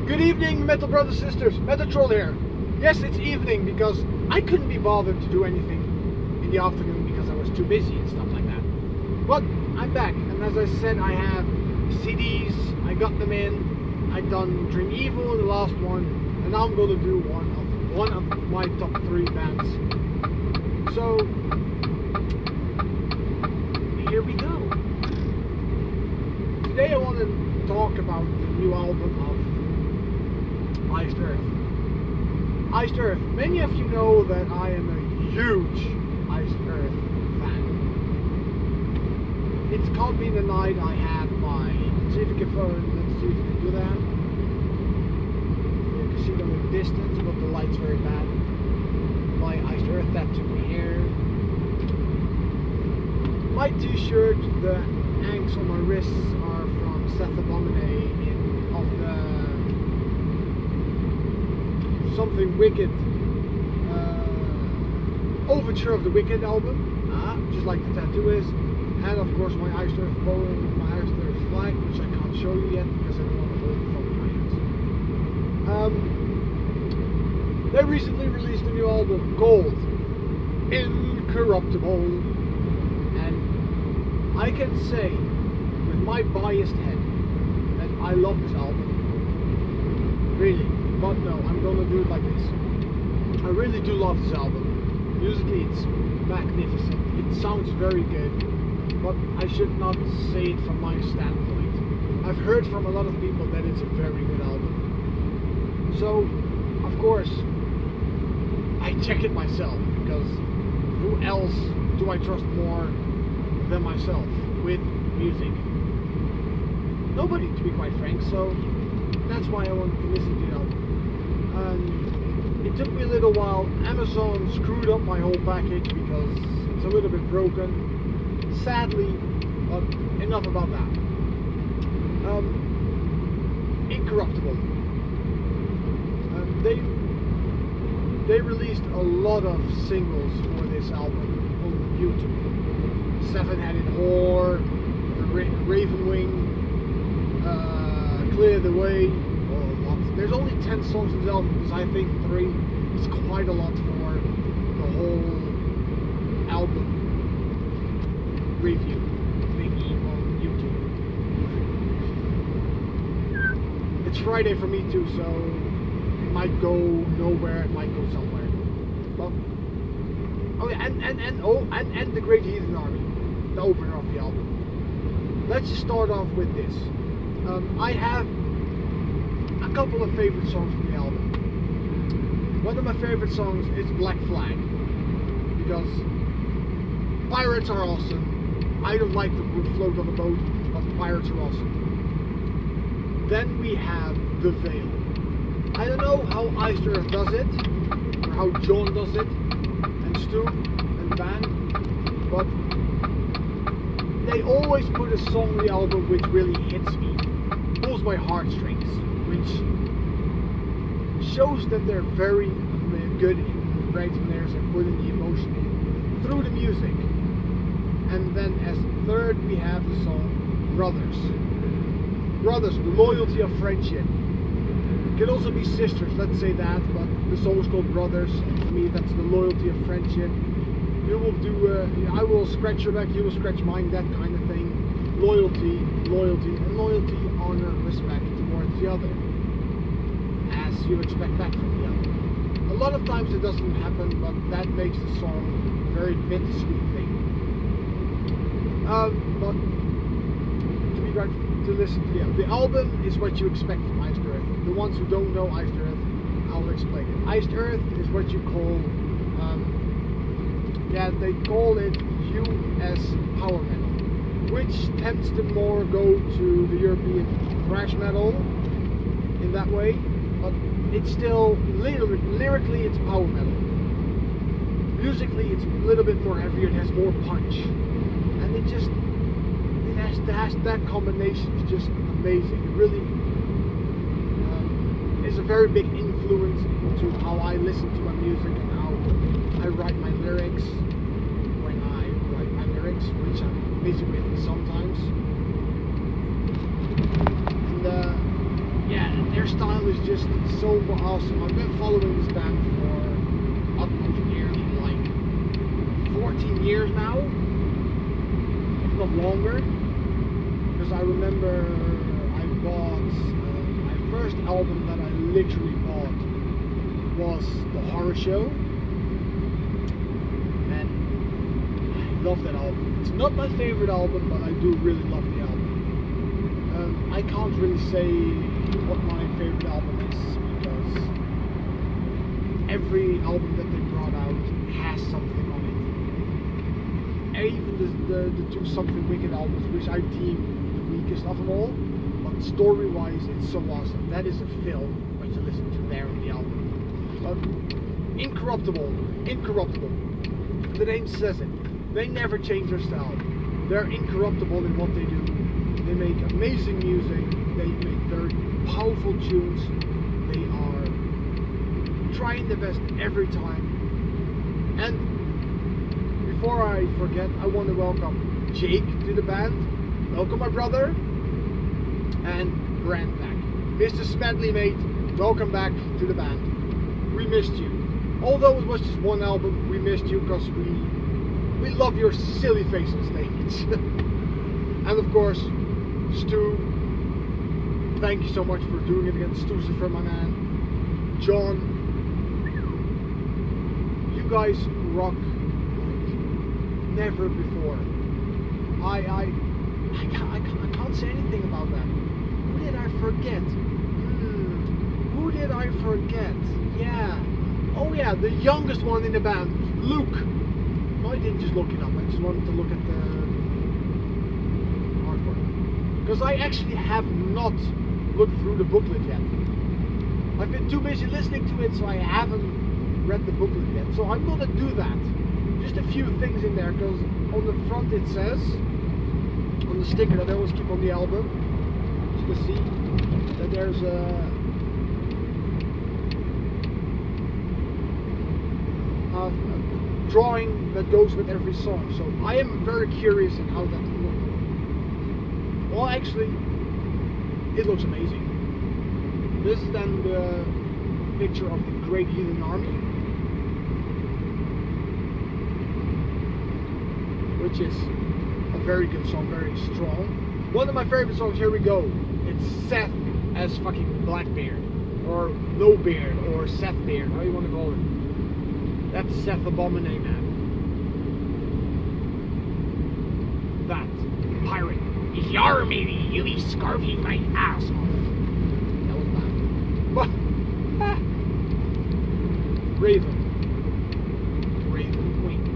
Good evening, Metal Brothers Sisters. Metal here. Yes, it's evening because I couldn't be bothered to do anything in the afternoon because I was too busy and stuff like that. But I'm back, and as I said, I have CDs. I got them in. I done Dream Evil, the last one, and now I'm going to do one of my top 3 bands. So here we go. Today I want to talk about the new album of Iced Earth. Iced Earth. Many of you know that I am a huge Iced Earth fan. It's called me the night I have my, let's see if we can do that. You can see them in the distance, but the light's very bad. My Iced Earth tattoo here. My t-shirt, the hanks on my wrists are from Seth Abominate of the Something Wicked Overture of the Wicked album, just like the tattoo is, and of course my Iced Earth bow and my Iced Earth flag, which I can't show you yet because I don't want to hold it from my hands. They recently released a new album called Incorruptible, and I can say with my biased head that I love this album, really. But no, I'm gonna do it like this. I really do love this album. Musically, it's magnificent. It sounds very good, but I should not say it from my standpoint. I've heard from a lot of people that it's a very good album. So, of course, I check it myself because who else do I trust more than myself with music? Nobody, to be quite frank. So that's why I wanted to listen to the album. It took me a little while. Amazon screwed up my whole package because it's a little bit broken, sadly, but enough about that. Incorruptible. They released a lot of singles for this album on YouTube. Seven-Headed Whore, Ravenwing, Clear the Way. There's only 10 songs in this album because I think 3 is quite a lot for the whole album review thingy on YouTube. It's Friday for me too, so it might go nowhere, it might go somewhere. But and the Great Heathen Army, the opener of the album. Let's just start off with this. I have a couple of favorite songs from the album. One of my favorite songs is Black Flag, because pirates are awesome. I don't like to float on a boat, but pirates are awesome. Then we have The Veil. I don't know how Iced Earth does it, or how John does it, and Stu, and the band, but they always put a song on the album which really hits me, pulls my heartstrings, which shows that they're very good in writing theirs and putting the emotion in through the music. And then as third we have the song Brothers. Brothers, the loyalty of friendship. It can also be sisters, let's say that, but the song is called Brothers, and for me that's the loyalty of friendship. You will do, I will scratch your back, you will scratch mine, that kind of thing. Loyalty, and loyalty, honor, respect towards the other, as you expect back from the other. A lot of times it doesn't happen, but that makes the song a very bittersweet thing. But to be right, to listen to the album is what you expect from Iced Earth. The ones who don't know Iced Earth, I'll explain it. Iced Earth is what you call, they call it US power metal, which tends to more go to the European thrash metal in that way, but it's still lyrically it's power metal. Musically it's a little bit more heavier, it has more punch, and it has that combination is just amazing. It really is a very big influence into how I listen to my music and how I write my lyrics when I write my lyrics, which I'm busy with sometimes. And their style is just so awesome. I've been following this band for nearly like 14 years now, if not longer. Because I remember I bought my first album that I literally bought was The Horror Show, and I love that album. It's not my favorite album, but I do really love the album. I can't really say what my favorite album is, because every album that they brought out has something on it. Even the two Something Wicked albums, which I deem the weakest of them all, but story-wise it's so awesome. That is a film when you listen to there on the album. Incorruptible. The name says it. They never change their style. They're incorruptible in what they do. They make amazing music. They make very powerful tunes. They are trying their best every time. And before I forget, I want to welcome Jake to the band. Welcome, my brother. And Brand back. Mr. Smedley, mate, welcome back to the band. We missed you. Although it was just one album, we missed you because we love your silly face on stage. And of course, Stu, thank you so much for doing it again. Stucifer, my man. John, you guys rock like never before. I can't say anything about that. Who did I forget? Who did I forget? Yeah. Oh yeah, the youngest one in the band, Luke. No, I didn't just look it up. I just wanted to look at the artwork. Because I actually have not looked through the booklet yet. I've been too busy listening to it, so I haven't read the booklet yet. So I'm gonna do that. Just a few things in there, because on the front it says, on the sticker that I always keep on the album, you can see that there's a drawing that goes with every song. So I am very curious in how that will look. Well, actually, it looks amazing. This is then the picture of the Great Heathen Army, which is a very good song, very strong. One of my favorite songs, here we go. It's Seth as fucking Blackbeard, or No Beard, or Seth Beard, how you want to call it. That's Seth Abominate, man. That pirate. If you're me, you be scarfing my ass off. That was bad. Raven. Raven wings.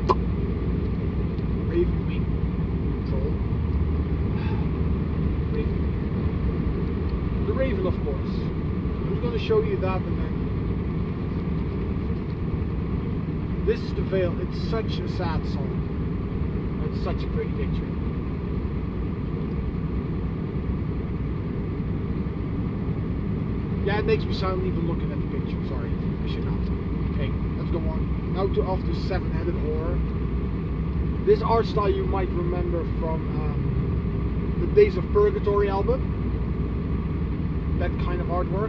Raven wing. Troll. Raven. The Raven, of course. I'm just going to show you that, and then this is the Veil. It's such a sad song. It's such a great picture. Yeah, it makes me sound even looking at the picture. Sorry, I should not. Okay, let's go on. Now off to Seven-Headed Horror. This art style you might remember from the Days of Purgatory album. That kind of artwork.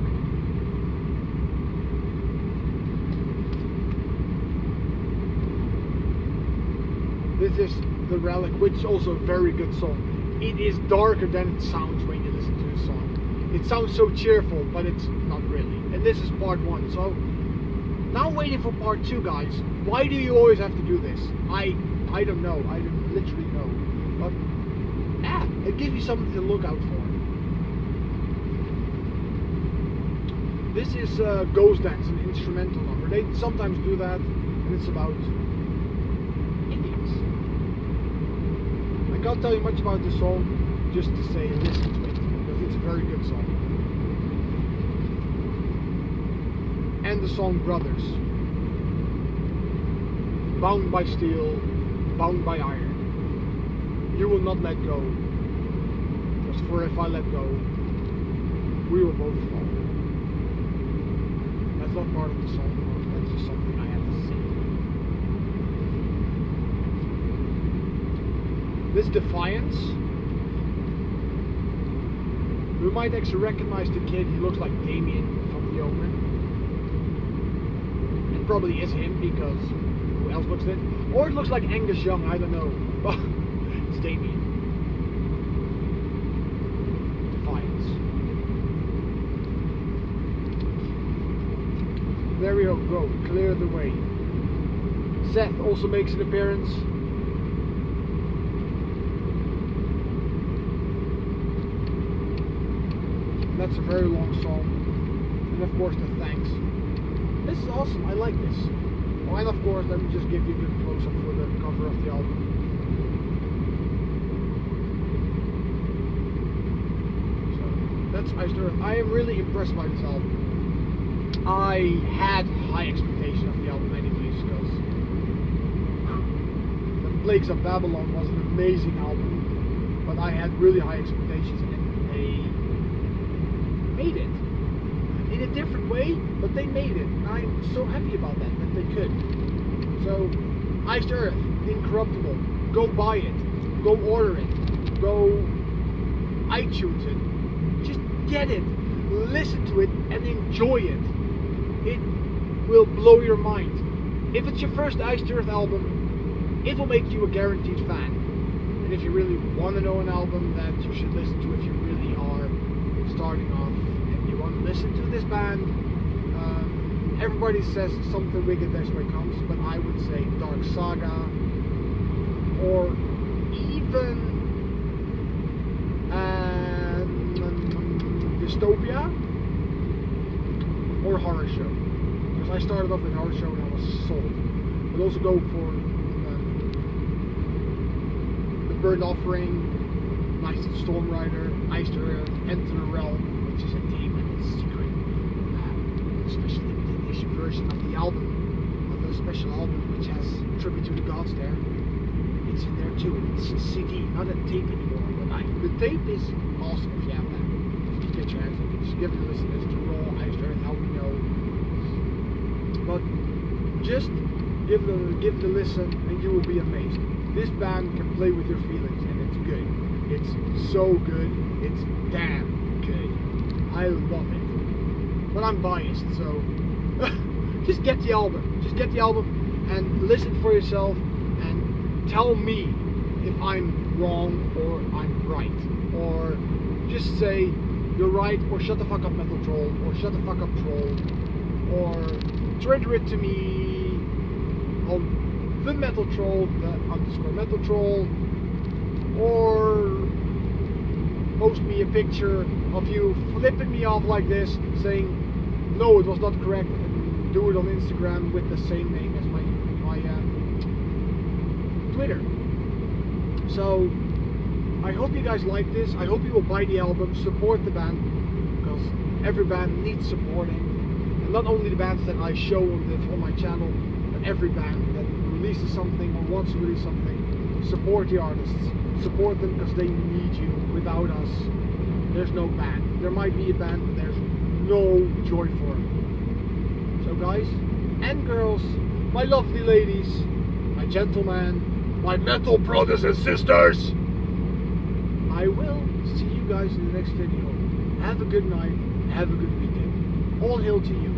This is The Relic, which is also a very good song. It is darker than it sounds when you listen to the song. It sounds so cheerful, but it's not really. And this is part 1. So now I'm waiting for part 2, guys. Why do you always have to do this? I don't know. I don't literally know. But yeah, it gives you something to look out for. This is Ghost Dance, an instrumental number. They sometimes do that, and it's about Indians. I can't tell you much about this song, just to say listen to it, because it's a very good song. And the song Brothers. Bound by steel, bound by iron. You will not let go, because for if I let go, we will both fall. That's not part of the song, that's just something I have to say. This Defiance, We might actually recognize the kid. He looks like Damien from The Omen. It probably is him, because who else looks it? Or it looks like Angus Young, I don't know. It's Damien. Defiance. There we go, clear the way. Seth also makes an appearance. That's a very long song. And of course the thanks. This is awesome, I like this. Oh, and of course, let me just give you a good close-up for the cover of the album. So, that's Iced Earth. I am really impressed by this album. I had high expectations of the album anyways, because The Plagues of Babylon was an amazing album, but I had really high expectations, and they made it. In a different way, but they made it. And I'm so happy about that they could. So, Iced Earth, Incorruptible. Go buy it. Go order it. Go iTunes it. Just get it. Listen to it and enjoy it. It will blow your mind. If it's your first Iced Earth album, it will make you a guaranteed fan. And if you really want to know an album that you should listen to if you really are starting off, listen to this band. Everybody says something wicked that's where it comes, but I would say Dark Saga, or even Dystopia, or Horror Show. Because I started off with Horror Show and I was sold. But also go for the Burnt Offering, Knights of Storm Rider, Iced Earth, Enter the Realm, which is a Demon Secret, special limited edition version of the album, of the special album, which has Tribute to the Gods there. It's in there too. It's a CD, not a tape anymore. But the tape is awesome if you have that. Just get your hands on it. Just give it a listen. It's the raw Iced Earth, how we know. But just give it a listen, and you will be amazed. This band can play with your feelings, and it's good. It's so good. It's damn good. I love it. But I'm biased, so just get the album. Just get the album and listen for yourself and tell me if I'm wrong or I'm right. Or just say you're right, or shut the fuck up Metal Troll, or shut the fuck up Troll, or Twitter it to me on the Metal Troll, the _ Metal Troll, or post me a picture of you flipping me off like this, saying no, it was not correct, and do it on Instagram with the same name as my Twitter. So I hope you guys like this. I hope you will buy the album, support the band, because every band needs supporting, and not only the bands that I show on my channel, but every band that releases something or wants to release something. Support the artists. Support them because they need you. Without us, there's no band. There might be a band, but there's no joy for them. So guys and girls, my lovely ladies, my gentlemen, my metal brothers and sisters, I will see you guys in the next video. Have a good night. Have a good weekend. All hail to you.